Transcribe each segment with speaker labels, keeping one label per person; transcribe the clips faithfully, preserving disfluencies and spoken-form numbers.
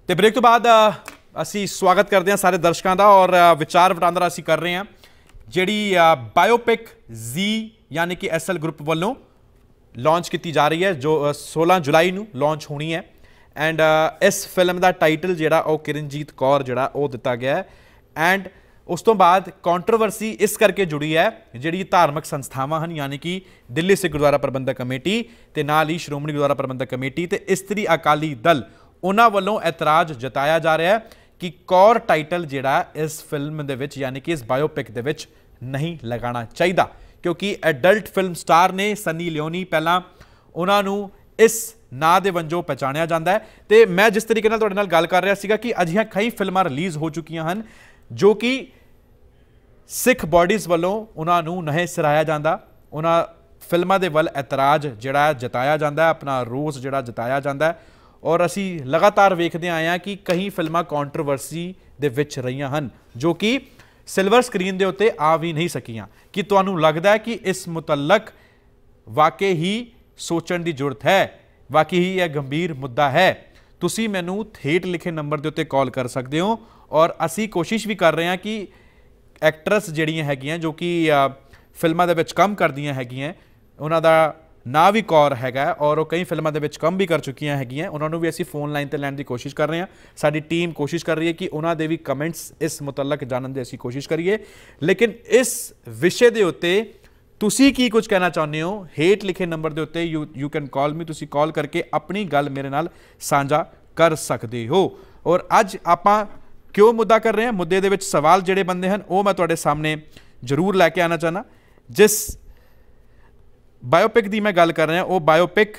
Speaker 1: तो ब्रेक तो बाद असी स्वागत करते हैं सारे दर्शकों का और विचार वटांदरा असी कर रहे हैं जिहड़ी बायोपिक जी यानी कि एस एल ग्रुप वालों लॉन्च की जा रही है जो सोलह जुलाई नूं लॉन्च होनी है। एंड इस फिल्म का टाइटल जिहड़ा वो किरणजीत कौर जिहड़ा वो दिता गया है। एंड उस तो बाद कॉन्ट्रोवर्सी इस करके जुड़ी है जिहड़ी धार्मिक संस्थावां हन यानी कि दिल्ली सिख गुरुद्वारा प्रबंधक कमेटी ते नाल ही श्रोमणी गुरुद्वारा प्रबंधक कमेटी ते इस्त्री अकाली दल उन्हां वल्लों एतराज़ जताया जा रहा है कि कौर टाइटल जिहड़ा इस फिल्म दे विच यानी कि इस बायोपिक दे विच नहीं लगाना चाहिए क्योंकि एडल्ट फिल्म स्टार ने सनी लियोनी पहला उन्होंने इस ना दे वंजों पहचानिया जाता है। तो मैं जिस तरीके नाल तुहाडे नाल गल कर रहा सीगा कि अजिहियां कई फिल्मां रिलीज़ हो चुकियां हन जो कि सिख बॉडीज़ वालों उन्होंने नहीं सराहाया जाता, उन्हां फिल्मां दे वल एतराज़ जिहड़ा जताया जाता है, अपना रोस जिहड़ा जताया जाता है। और असी लगातार वेखते आए हैं कि कई फिल्मां कॉन्ट्रोवर्सी दे विच रहियां हन जो कि सिल्वर स्क्रीन के उत्ते आ भी नहीं सकियां। कि तुहानूं लगदा है कि इस मुतलक वाकई ही सोचण की जरूरत है, वाकई ही यह गंभीर मुद्दा है? तुसीं मैनूं हेठ लिखे नंबर के उत्ते कॉल कर सकते हो और असी कोशिश भी कर रहे हैं कि एक्ट्रस जिहड़ियां हैगियां जो कि फिल्मां दे विच काम करदियां हैगियां उन्हां दा ना भी कौर हैगा और वो कई फिल्मों के कम भी कर चुकियां हैगियां, उन्होंने भी असी फोन लाइन पर लैण की कोशिश कर रहे हैं। साडी टीम कोशिश कर रही है कि उन्होंने भी कमेंट्स इस मुतलक जानने की असी कोशिश करिए। लेकिन इस विषय के उत्ते तुसी की कुछ कहना चाहते हो हेठ लिखे नंबर के उत्ते you you can call me, तुसी कॉल करके अपनी गल मेरे नाल साझा कर सकते हो। और अज आपां क्यों मुद्दा कर रहे हैं, मुद्दे दे विच सवाल जिहड़े बनदे हन वो मैं तुहाडे सामने जरूर लैके आना चाहना। जिस बायोपिक की मैं गल कर रहा वो बायोपिक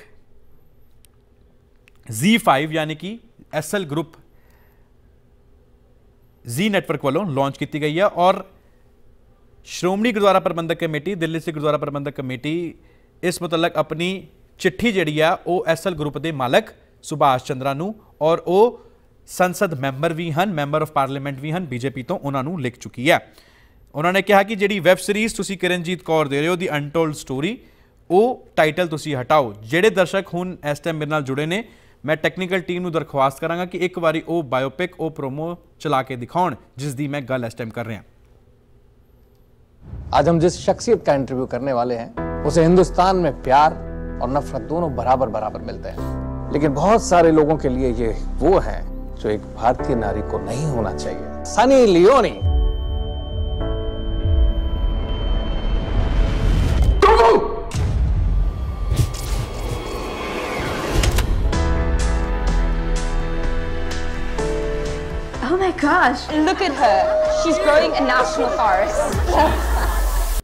Speaker 1: जी फाइव यानी कि S L group Zee network वालों लॉन्च की गई है और श्रोमणी गुरुद्वारा प्रबंधक कमेटी दिल्ली सिख गुरुद्वारा प्रबंधक कमेटी इस मुतलक अपनी चिट्ठी जिहड़ी आ वो एस एल ग्रुप के मालक सुभाष चंद्रा नूं और वो संसद मैंबर भी हैं, मैंबर ऑफ पार्लीमेंट भी हैं बीजेपी तो उन्होंने लिख चुकी है। उन्होंने कहा कि जिहड़ी वैब सीरीज़ तुसीं किरणजीत कौर दे रहे हो दी अनटोल्ड स्टोरी वो टाइटल तुसी हटाओ। जेडे दर्शक हुण इस टाइम मेरे नाल जुड़े ने मैं टैक्नीकल टीम नूं दरख्वास्त करांगा कि एक बारी वो बायोपिक वो प्रोमो चला के दिखाउण जिस दी मैं गल इस टाइम कर रहा।
Speaker 2: आज हम जिस शख्सियत का इंटरव्यू करने वाले हैं उसे हिंदुस्तान में प्यार और नफरत दोनों बराबर बराबर मिलते हैं, लेकिन बहुत सारे लोगों के लिए ये वो है जो एक भारतीय नारी को नहीं होना चाहिए। Sunny Leone.
Speaker 3: Oh my gosh, look at her. She's growing a national forest.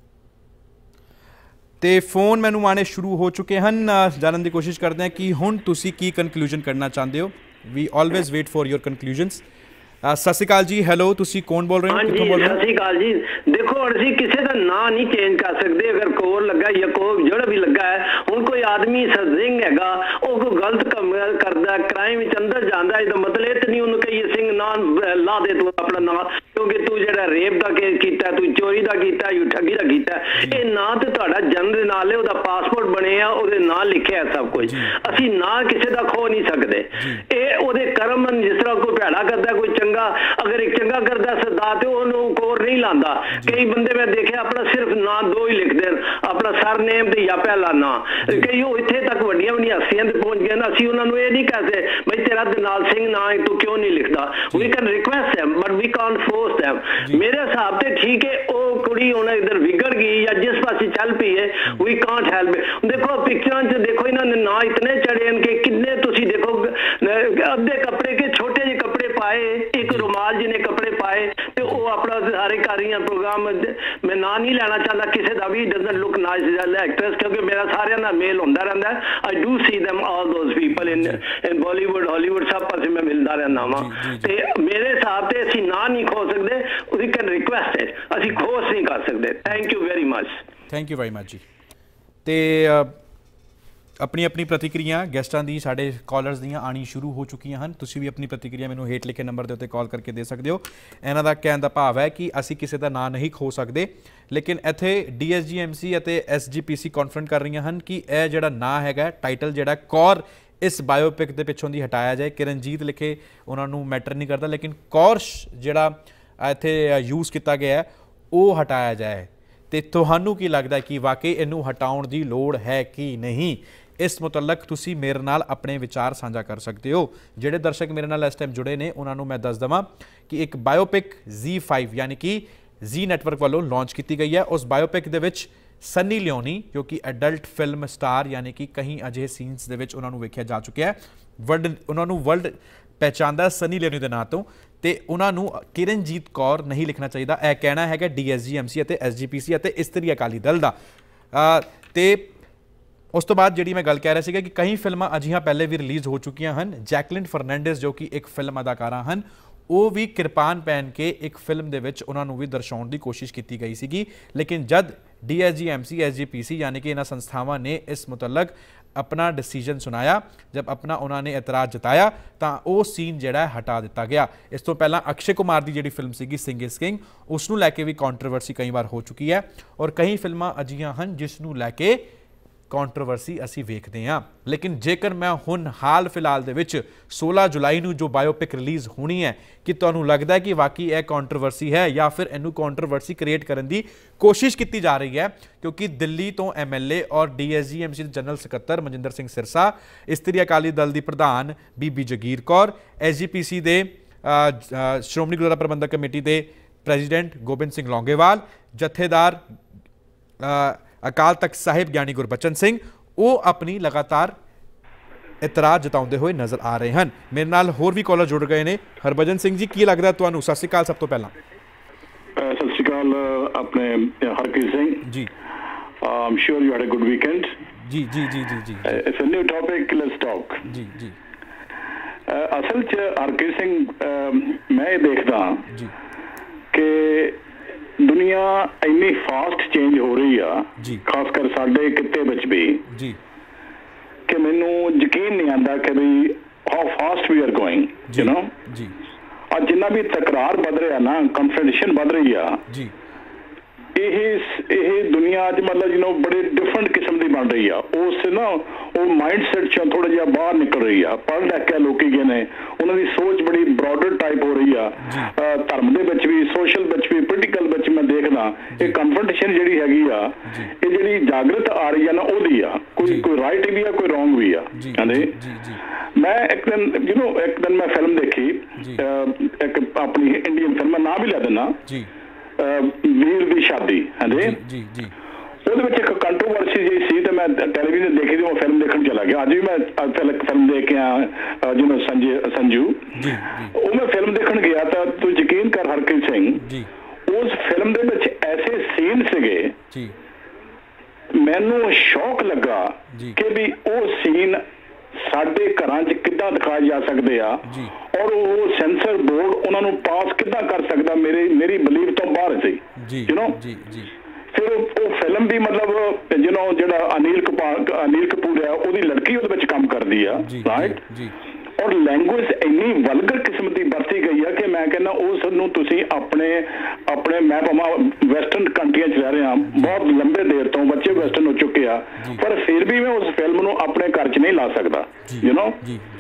Speaker 1: ते फोन मैनू आने शुरू हो चुके हैं, जानने की कोशिश करते हैं कि हुण तुसी की कंक्लूजन करना चाहते हो। We always wait for your conclusions. Sat Shri अकाल जी, हैलो, तुसी कौन बोल रहे हो?
Speaker 4: हाँ जी, सत श्री अकाल जी। देखो असी किसी का ना नहीं चेंज कर सकते, अगर कोर लगा या कोई जड़ भी लगा है। हुण कोई आदमी सिंह हैगा वो कोई गलत काम करता क्राइम अंदर जाता है तो मतलब तो नहीं उन्होंने कही सिंह ना ला दे तू अपना ना, क्योंकि तू जो रेप का केस किया, तू चोरी का किया, यू ठगी का किया, ये ना तो तुहाडा जन्म दे नाल है, उहदा पासपोर्ट बने आ, उहदे नाल लिखिया है सब कुछ। असी ना किसी का खो नहीं सकते। ये उहदे कर्म जिस तरह कोई भैड़ा करता कोई चंगा, अगर एक चंगा करता सरदार तो उन्होंने कोर नहीं लाता। कई बंदे मैं देखे अपना सिर्फ ना दो ही लिखते हैं, अपना सर नेम या पहला ना। कई इत्थे तक वड्डियां वड्डियां हस्तियां ते पहुंच गए ना, असीं उन्होंने ये नहीं कहते भाई तेरा दनाल सिंह ना है तू क्यों नहीं लिखता। We can request them but we can't force them. मेरे हिसाब से ठीक है वो कुड़ी हुण इधर विगड़ गई या जिस पासे चल पई है, वी कांट हेल्प। देखो पिक्चरां च देखो इन्होंने ना इतने चढ़े कि कितने तुसीं देखो अद्धे कपड़े के छोटे जे कपड़े पाए, एक रुमाल जिन्हें कपड़े पाए तो वो अपना सारे कर रही हैं प्रोग्राम। मैं ना नहीं लेना चाहता किसी का भी, डजंट लुक नाइस एक्ट्रेस, क्योंकि मेरा सारे ना मेल होता रहता है। I do see them all those people in in Bollywood Hollywood सब पासे मैं मिलता रहना वा। तो मेरे हिसाब से असीं ना नहीं खो सकते, वी कैन रिक्वेस्ट इट, असीं खोस नहीं कर सकते। Thank you very much.
Speaker 1: Thank you very much जी। तो अपनी अपनी प्रतिक्रिया गैसटां दी साडे कॉलर्स दियां आनी शुरू हो चुकी हैं। तुसीं भी अपनी प्रतिक्रिया मैनूं हेठ लिखे नंबर के उत्ते कॉल करके दे सकते हो। इन्हां दा कहण दा भाव है कि असीं किसी का नाम नहीं खो सकते, लेकिन इत्थे D S G M C S G P C confront कर रही हैं कि यह जिहड़ा नाम हैगा टाइटल जिहड़ा कौर इस बायोपिक के पिछों दी हटाया जाए। किरणजीत लिखे उन्होंने मैटर नहीं करता, लेकिन कौर जिहड़ा इत्थे यूज़ किया गया है वो हटाया जाए। तो तुहानू की लगता है कि वाकई इनू हटाउण दी लोड़ है कि नहीं? इस मुतलक तुसी मेरे नाल अपने विचार साझा कर सकते हो। ਜਿਹੜੇ दर्शक मेरे नाल इस टाइम जुड़े ने उन्होंने मैं दस देवां कि एक बायोपिक जी फाइव यानी कि जी नैटवर्क वालों लॉन्च की गई है। उस बायोपिक दे विच सनी लियोनी जो कि एडल्ट फिल्म स्टार यानी कि कहीं अजिहे सीन्स दे विच उन्होंने वेख्या जा चुका है, वर्ल्ड उन्होंने वर्ल्ड पहचानदा सनी लियोनी के नाम तो ते उन्होंने किरणजीत कौर नहीं लिखना चाहिए। यह कहना है D S G M C S G P C इस्त्री अकाली दल का। तो उस तो बाद जी मैं गल कह रहा कि कई फिल्मां अजिहां पहले भी रिलीज़ हो चुकियां हैं। जैकलिन फर्नैंडिस जो कि एक फिल्म अदाकारा हैं वो भी किरपान पहन के एक फिल्म दे विच उन्होंने भी दर्शाने की कोशिश की गई सी, लेकिन जब D S G M C S G P C यानी कि इन्होंने संस्थावां ने इस मुतलक अपना डिसीजन सुनाया, जब अपना उन्होंने एतराज़ जताया तो वो सीन जिहड़ा हटा दिता गया। इस तो पहला अक्षय कुमार की जिहड़ी फिल्म सी सिंग इज किंग उसनूं लैके भी कॉन्ट्रोवर्सी कई बार हो चुकी है और कई फिल्मां अजिहियां हैं जिसनूं लैके कॉन्ट्रोवर्सी असी वेखते हैं। लेकिन जेकर मैं हुण हाल फिलहाल दे विच सोलह जुलाई नूं जो बायोपिक रिलीज़ होनी है कि तुहानूं लगता है कि वाकई यह कॉन्ट्रोवर्सी है या फिर इनू कॉन्ट्रोवर्सी क्रिएट करने की कोशिश की जा रही है? क्योंकि दिल्ली तो एम एल ए और D S G M C general सकत्तर मनजिंदर सिंह सिरसा, इस्त्री अकाली दल की प्रधान Bibi Jagir Kaur, S G P C के श्रोमणी गुरुद्वारा प्रबंधक कमेटी के प्रेजिडेंट गोबिंद सिंह लौंगेवाल, जथेदार अकाल तख्त साहिब ज्ञानी गुरबचन सिंह वो अपनी लगातार इतराज़ जताते हुए नज़र आ रहे हैं। मेरे नाल होर भी कॉलर जुड़ गए हैं। हरभजन सिंह जी की लगता तुहानू? सत श्री अकाल। सब तो पहला
Speaker 5: सत श्री अकाल अपने Harkeet Singh ji. I am sure you had a good weekend. जी जी जी जी जी it's a new topic, let's talk. जी जी असल च हरकीत सिंह मैं देखदा जी कि दुनिया इन्नी फास्ट चेंज हो रही है, खासकर साडे किते विच भी जी, कि मैनू यकीन नहीं आता कि भी how fast we are going, you know जी। और जिन्ना भी तकरार बद रहा ना, कॉन्फ्रेंटेशन बद रही है जी, यह दुनिया अज मतलब यू नो बड़े डिफरेंट किस्म की बन रही है। उस ना वो माइंड सैट चो थोड़ा जिहा बाहर निकल रही है। पढ़ लिख के लोग गए ने, उन्होंने सोच बड़ी ब्रॉडर टाइप हो रही है। धर्म दे विच भी, सोशल विच भी, पोलिटिकल विच मैं देखदा ये कॉन्फ्रेंटेशन जिहड़ी हैगी आ, ये जिहड़ी जागृत आ रही है ना ओदी आ, कोई कोई राइट भी है कोई रॉन्ग भी है। कहंदे मैं एक दिन यू नो एक दिन मैं फिल्म देखी, एक अपनी इंडियन फिल्म, मैं नाम भी ले देना, वीर दी शादी है जी जी। ਉਹਦੇ ਵਿੱਚ ਇੱਕ ਕੰਟਰੋਵਰਸੀ ਜੀ ਸੀ ਤੇ ਮੈਂ ਟੈਲੀਵਿਜ਼ਨ ਦੇਖੀ ਤੇ ਉਹ ਫਿਲਮ ਦੇਖਣ ਚਲਾ ਗਿਆ। ਅੱਜ ਵੀ ਮੈਂ ਫਿਲਮ ਦੇਖ ਕੇ ਆਇਆ ਜਿਹਨੂੰ ਸੰਜੇ ਸੰਜੂ ਜੀ, ਉਹ ਮੈਂ ਫਿਲਮ ਦੇਖਣ ਗਿਆ ਤਾਂ ਤੂੰ ਯਕੀਨ ਕਰ ਹਰਕੀਤ ਸਿੰਘ ਜੀ, ਉਸ ਫਿਲਮ ਦੇ ਵਿੱਚ ਐਸੇ ਸੀਨ ਸੀਗੇ ਜੀ, ਮੈਨੂੰ ਸ਼ੌਕ ਲੱਗਾ ਕਿ ਵੀ ਉਹ ਸੀਨ ਸਾਡੇ ਘਰਾਂ 'ਚ ਕਿੱਦਾਂ ਦਿਖਾਏ ਜਾ ਸਕਦੇ ਆ ਔਰ ਉਹ ਸੈਂਸਰ ਬੋਰਡ ਉਹਨਾਂ ਨੂੰ ਪਾਸ ਕਿੱਦਾਂ ਕਰ ਸਕਦਾ, ਮੇਰੇ ਮੇਰੀ ਬਲੀਵ ਤੋਂ ਬਾਹਰ ਸੀ ਯੂ ਨੋ ਜੀ ਜੀ। फिर वो फिल्म भी मतलब यू नो जो अनिल कपूर अनिल कपूर है वो लड़की वो काम करती है राइट, और लैंग्वेज इन्नी वलगर किस्म की बरती गई है कि मैं कहना उस अपने अपने मैं भाव वैसटर्न कंट्रियां रह रहे हैं बहुत लंबे देर तो, बच्चे वैसटर्न हो चुके हैं, पर फिर भी मैं उस फिल्म को अपने घर च नहीं ला सकता यू नो।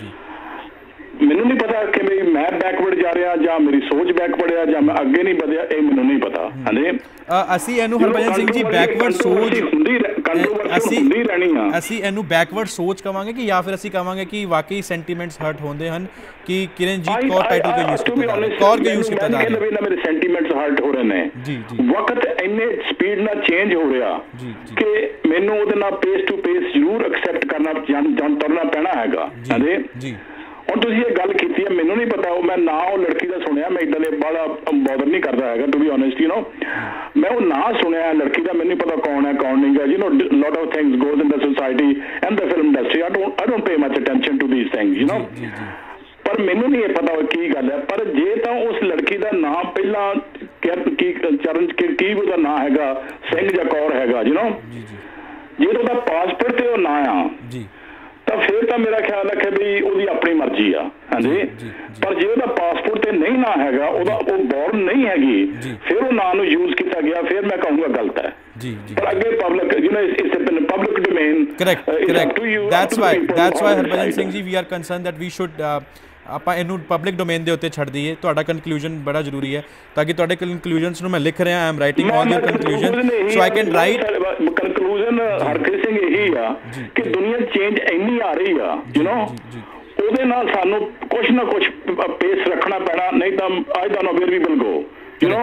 Speaker 5: मैनू नहीं पता कि मैं मैं बैकवर्ड जा रहा ਜਾਂ ਮੇਰੀ ਸੋਚ बैकवर्ड है ਜਾਂ मैं ਅੱਗੇ नहीं ਵਧਿਆ, ਇਹ ਮੈਨੂੰ नहीं पता। ਹਾਂਜੀ
Speaker 1: ਅਸੀਂ ਇਹਨੂੰ ਹਰਭਜਨ ਸਿੰਘ ਜੀ ਬੈਕਵਰਡ ਸੋਚ ਅਸੀਂ
Speaker 5: ਹੁੰਦੀ ਰਹਿਣੀ ਆ,
Speaker 1: ਅਸੀਂ ਇਹਨੂੰ ਬੈਕਵਰਡ ਸੋਚ ਕਵਾਂਗੇ ਕਿ ਜਾਂ ਫਿਰ ਅਸੀਂ ਕਵਾਂਗੇ ਕਿ ਵਾਕਈ ਸੈਂਟੀਮੈਂਟਸ ਹਰਟ ਹੁੰਦੇ ਹਨ ਕਿ ਕਿਰਨਜੀਤ ਕੌਰ ਟਾਈਟਲ ਕੋ ਯੂਜ਼ ਕੀਤਾ ਜਾ ਰਿਹਾ, ਕੌਰ ਕੋ ਯੂਜ਼ ਕੀਤਾ ਜਾ ਰਿਹਾ
Speaker 5: ਹੈ। ਮੇਰੇ ਸੈਂਟੀਮੈਂਟਸ ਹਰਟ ਹੋ ਰਹੇ ਨੇ ਜੀ ਜੀ, ਵਕਤ ਇੰਨੇ ਸਪੀਡ ਨਾਲ ਚੇਂਜ ਹੋ ਰਿਹਾ ਕਿ ਮੈਨੂੰ ਉਹਦੇ ਨਾਲ ਪੇਸ ਟੂ ਪੇਸ ਜ਼ਰੂਰ ਐਕਸੈਪਟ ਕਰਨਾ ਜਾਂ ਤੁਰਨਾ ਪੈਣਾ ਹੈਗਾ। ਹਾਂਜੀ ਜੀ ਹੁਣ ਤੁਸੀਂ ਇਹ ਗੱਲ ਕੀਤੀ ਹੈ, ਮੈਨੂੰ ਨਹੀਂ ਪਤਾ ਉਹ ਮੈਂ ਨਾ ਉਹ ਲੜਕੀ ਦਾ ਸੁਣਿਆ, ਮੈਂ ਇਦਾਂ ਦੇ ਬੜਾ ਬੋਦਰ ਨਹੀਂ ਕਰਦਾ ਹੈਗਾ to be honest you know. ਮੈਂ ਉਹ ਨਾ ਸੁਣਿਆ ਲੜਕੀ ਦਾ, ਮੈਨੂੰ ਨਹੀਂ ਪਤਾ ਕੌਣ ਹੈ ਕੌਣ ਨਹੀਂ ਗਾ, you know lot of things goes in the society and the film industry, I don't I don't pay much attention to these things you know. ਪਰ ਮੈਨੂੰ ਨਹੀਂ ਇਹ ਪਤਾ ਉਹ ਕੀ ਗੱਲ ਹੈ, ਪਰ ਜੇ ਤਾਂ ਉਸ ਲੜਕੀ ਦਾ ਨਾਂ ਪਹਿਲਾਂ ਕੀ ਚਰਨ ਕੀ ਉਹਦਾ ਨਾਂ ਹੈਗਾ ਸਿੰਘ ਜਾਂ ਕੌਰ ਹੈਗਾ ਯੂ ਨੋ, ਜੇ ਉਹਦਾ ਪਾਸਪੋਰਟ ਤੇ ਉਹ ਨਾਂ ਆ ਜੀ ਤਾਂ ਫਿਰ ਤਾਂ ਮੇਰਾ ਖਿਆਲ ਹੈ ਕਿ ਵੀ ਉਹਦੀ ਆਪਣੀ ਮਰਜ਼ੀ ਆ। ਹਾਂਜੀ ਪਰ ਜੇ ਉਹਦਾ ਪਾਸਪੋਰਟ ਤੇ ਨਹੀਂ ਨਾ ਹੈਗਾ, ਉਹਦਾ ਉਹ ਬੋਰਨ ਨਹੀਂ ਹੈਗੀ, ਫਿਰ ਉਹ ਨਾਂ ਨੂੰ ਯੂਜ਼ ਕੀਤਾ ਗਿਆ, ਫਿਰ ਮੈਂ ਕਹੂੰਗਾ ਗਲਤ ਹੈ
Speaker 1: जी जी
Speaker 5: पर अगे public you know it's in public domain
Speaker 1: correct correct that's why that's why Harbhajan Singh ji we are concern that we should ਆਪਾਂ ਇਹਨੂੰ ਪਬਲਿਕ ਡੋਮੇਨ ਦੇ ਉੱਤੇ ਛੱਡ ਦਈਏ। ਤੁਹਾਡਾ ਕਨਕਲੂਜਨ ਬੜਾ ਜ਼ਰੂਰੀ ਹੈ ਤਾਂ ਕਿ ਤੁਹਾਡੇ ਕਨਕਲੂਜਨਸ ਨੂੰ ਮੈਂ ਲਿਖ ਰਿਹਾ, I am writing all your conclusion so I can write.
Speaker 5: Conclusion Harpreet Singh ਇਹੀ ਆ ਕਿ ਦੁਨੀਆ ਚੇਂਜ ਇੰਨੀ ਆ ਰਹੀ ਆ ਯੂ ਨੋ ਉਹਦੇ ਨਾਲ ਸਾਨੂੰ ਕੁਛ ਨਾ ਕੁਛ ਪੇਸ ਰੱਖਣਾ ਪੈਣਾ, ਨਹੀਂ ਤਾਂ ਅੱਜ ਦਾ ਨੋਵੇਰ we will go you know.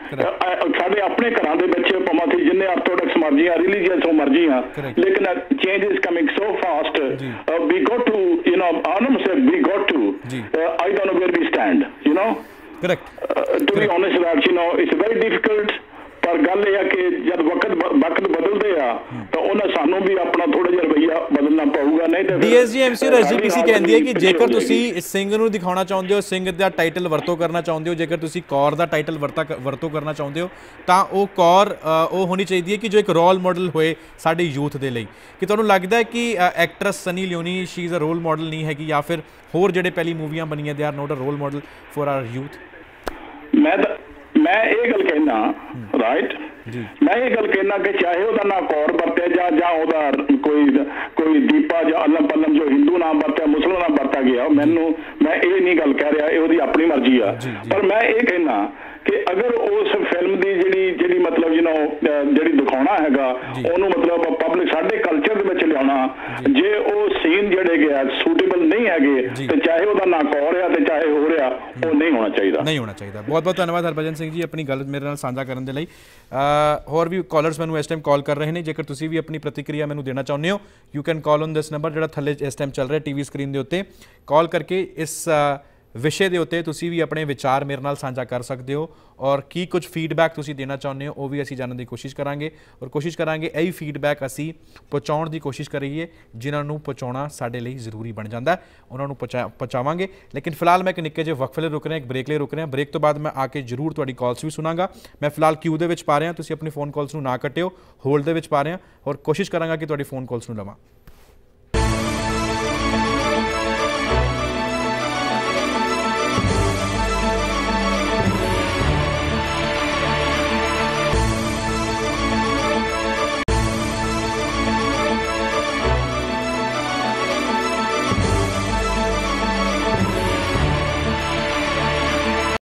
Speaker 5: ਸਾਡੇ ਆਪਣੇ ਘਰਾਂ ਦੇ ਬੱਚੇ ਭਾਵੇਂ ਅਸੀਂ ਜਿੰਨੇ ਆਰਥੋਡਾਕਸ ਮਰਜੀ ਆ, ਰਿਲੀਜੀਅਸ ਹੋ ਮਰਜੀ ਆ, ਲੇਕਿਨ change is coming so fast we got to you know ਆਨਮ say we got to I don't know where we stand you know.
Speaker 1: Correct
Speaker 5: to be honest that you know it's very difficult. ਪਰ ਗੱਲ ਇਹ ਆ ਕਿ ਜਦ ਵਕਤ ਵਕਤ ਬਦਲਦੇ ਆ ਤਾਂ ਉਹਨਾਂ ਸਾਨੂੰ ਵੀ ਆਪਣਾ ਥੋੜਾ ਜਿਹਾ ਰਵੱਈਆ ਬਦਲਣਾ ਪਊਗਾ, ਨਹੀਂ ਤਾਂ
Speaker 1: ਡੀਐਸਜੀ ਐਮਸੀ ਐਸਜੀਪੀਸੀ ਕਹਿੰਦੀ ਹੈ ਕਿ ਜੇਕਰ ਤੁਸੀਂ ਸਿੰਘ ਨੂੰ ਦਿਖਾਉਣਾ ਚਾਹੁੰਦੇ ਹੋ, ਸਿੰਘ ਦਾ ਟਾਈਟਲ ਵਰਤੋਂ ਕਰਨਾ ਚਾਹੁੰਦੇ ਹੋ, ਜੇਕਰ ਤੁਸੀਂ ਕੌਰ ਦਾ ਟਾਈਟਲ ਵਰਤਾ ਵਰਤੋਂ ਕਰਨਾ ਚਾਹੁੰਦੇ ਹੋ ਤਾਂ ਉਹ ਕੌਰ ਉਹ ਹੋਣੀ ਚਾਹੀਦੀ ਹੈ ਕਿ ਜੋ ਇੱਕ ਰੋਲ ਮਾਡਲ ਹੋਏ ਸਾਡੇ ਯੂਥ ਦੇ ਲਈ। ਕਿ ਤੁਹਾਨੂੰ ਲੱਗਦਾ ਹੈ ਕਿ actress Sunny Leone she is a role model ਨਹੀਂ ਹੈਗੀ, ਜਾਂ ਫਿਰ ਹੋਰ ਜਿਹੜੇ ਪਹਿਲੀ ਮੂਵੀਆਂ ਬਣੀਆਂ they are not a role model for our youth?
Speaker 5: ਮੈਂ ਤਾਂ ਮੈਂ ਇਹ ਗੱਲ ਕਹਿਣਾ ਰਾਈਟ, ਮੈਂ ਇਹ ਗੱਲ ਕਹਿਣਾ ਕਿ ਚਾਹੇ ਉਹਦਾ ਨਾਂ ਕੌਰ ਵਰਤਿਆ ਜਾਂ ਜਾਂ ਉਹਦਾ ਕੋਈ ਕੋਈ ਦੀਪਾ ਜਾਂ ਅਲਮ ਪਲਮ ਜੋ ਹਿੰਦੂ ਨਾਮ ਵਰਤਿਆ, ਮੁਸਲਮਾਨ ਨਾਮ ਵਰਤਿਆ ਗਿਆ, ਮੈਨੂੰ ਮੈਂ ਇਹ ਨਹੀਂ ਗੱਲ ਕਹਿ ਰਿਹਾ, ਇਹ ਉਹਦੀ ਆਪਣੀ ਮਰਜ਼ੀ ਆ। ਪਰ ਮੈਂ ਇਹ ਕਹਿਣਾ ਕਿ ਅਗਰ ਉਸ ਫਿਲਮ ਦੀ ਜਿਹੜੀ ਜਿਹੜੀ ਮਤਲਬ ਯੂ ਨੋ ਜਿਹੜੀ ਦਿਖਾਉਣਾ ਹੈਗਾ ਉਹਨੂੰ ਮਤਲਬ ਪਬਲਿਕ ਸਾਡੇ ਕਲਚਰ ਦੇ ਵਿੱਚ ਲਿਆਉਣਾ, ਜੇ ਉਹ ਸੀਨ ਜਿਹੜੇ ਗਿਆ ਸੂਟੇਬਲ ਨਹੀਂ ਹੈਗੇ ਤੇ ਚਾਹੇ ਉਹਦਾ ਨਾਂ ਕੌਰ ਆ ਤੇ ਚਾਹੇ ਹੋ ਰਿਹਾ, ਉਹ ਨਹੀਂ ਹੋਣਾ ਚਾਹੀਦਾ, ਨਹੀਂ ਹੋਣਾ ਚਾਹੀਦਾ। ਬਹੁਤ ਬਹੁਤ ਧੰਨਵਾਦ ਹਰਭਜਨ ਸਿੰਘ ਜੀ ਆਪਣੀ ਗੱਲ ਮੇਰੇ ਨਾਲ ਸਾਂਝਾ ਕਰਨ ਦੇ ਲਈ। ਹੋਰ ਵੀ ਕਾਲਰਸ ਮੈਨੂੰ ਇਸ ਟਾਈਮ ਕਾਲ ਕਰ ਰਹੇ ਨੇ, ਜੇਕਰ ਤੁਸੀਂ ਵੀ ਆਪਣੀ ਪ੍ਰਤੀਕਿਰਿਆ ਮੈਨੂੰ ਦੇਣਾ ਚਾਹੁੰਦੇ ਹੋ you can call on this number ਜਿਹੜਾ ਥੱਲੇ ਇਸ ਟਾਈਮ ਚੱਲ ਰਿਹਾ ਟੀਵੀ ਸਕਰੀਨ ਦੇ ਉੱਤੇ। ਕਾਲ ਕਰਕੇ ਇਸ ਵਿਸ਼ੇ ਦੇ ਉੱਤੇ ਤੁਸੀਂ ਵੀ ਆਪਣੇ ਵਿਚਾਰ ਮੇਰੇ ਨਾਲ ਸਾਂਝਾ ਕਰ ਸਕਦੇ ਹੋ ਔਰ ਕੀ ਕੁਝ ਫੀਡਬੈਕ ਤੁਸੀਂ ਦੇਣਾ ਚਾਹੁੰਦੇ ਹੋ ਉਹ ਵੀ ਅਸੀਂ ਜਾਣਨ ਦੀ ਕੋਸ਼ਿਸ਼ ਕਰਾਂਗੇ ਔਰ ਕੋਸ਼ਿਸ਼ ਕਰਾਂਗੇ ਇਹੀ ਫੀਡਬੈਕ ਅਸੀਂ ਪਹੁੰਚਾਉਣ ਦੀ ਕੋਸ਼ਿਸ਼ ਕਰੀਏ ਜਿਨ੍ਹਾਂ ਨੂੰ ਪਹੁੰਚਾਉਣਾ ਸਾਡੇ ਲਈ ਜ਼ਰੂਰੀ ਬਣ ਜਾਂਦਾ, ਉਹਨਾਂ ਨੂੰ ਪਹੁੰਚਾ ਪਹੁੰਚਾਵਾਂਗੇ। ਲੇਕਿਨ ਫਿਲਹਾਲ ਮੈਂ ਇੱਕ ਨਿੱਕੇ ਜਿਹੇ ਵਕਫੇ ਲਈ ਰੁਕ ਰਿਹਾ, ਇੱਕ ਬ੍ਰੇਕ ਲਈ ਰੁਕ ਰਿਹਾ। ਬ੍ਰੇਕ ਤੋਂ ਬਾਅਦ ਮੈਂ ਆ ਕੇ ਜ਼ਰੂਰ ਤੁਹਾਡੀ ਕਾਲਸ ਵੀ ਸੁਣਾਂਗਾ। ਮੈਂ ਫਿਲਹਾਲ ਕਿਊ ਦੇ ਵਿੱਚ ਪਾ ਰਿਹਾ, ਤੁਸੀਂ ਆਪਣੀ ਫੋਨ ਕਾਲਸ ਨੂੰ ਨਾ ਕੱਟਿਓ, ਹੋਲਡ ਦੇ ਵਿੱਚ ਪਾ ਰਿਹਾ ਔਰ ਕੋਸ਼ਿਸ਼ ਕਰਾਂਗਾ ਕਿ ਤੁਹਾਡੀ ਫੋਨ ਕਾਲਸ ਨੂੰ ਲਵਾਂ।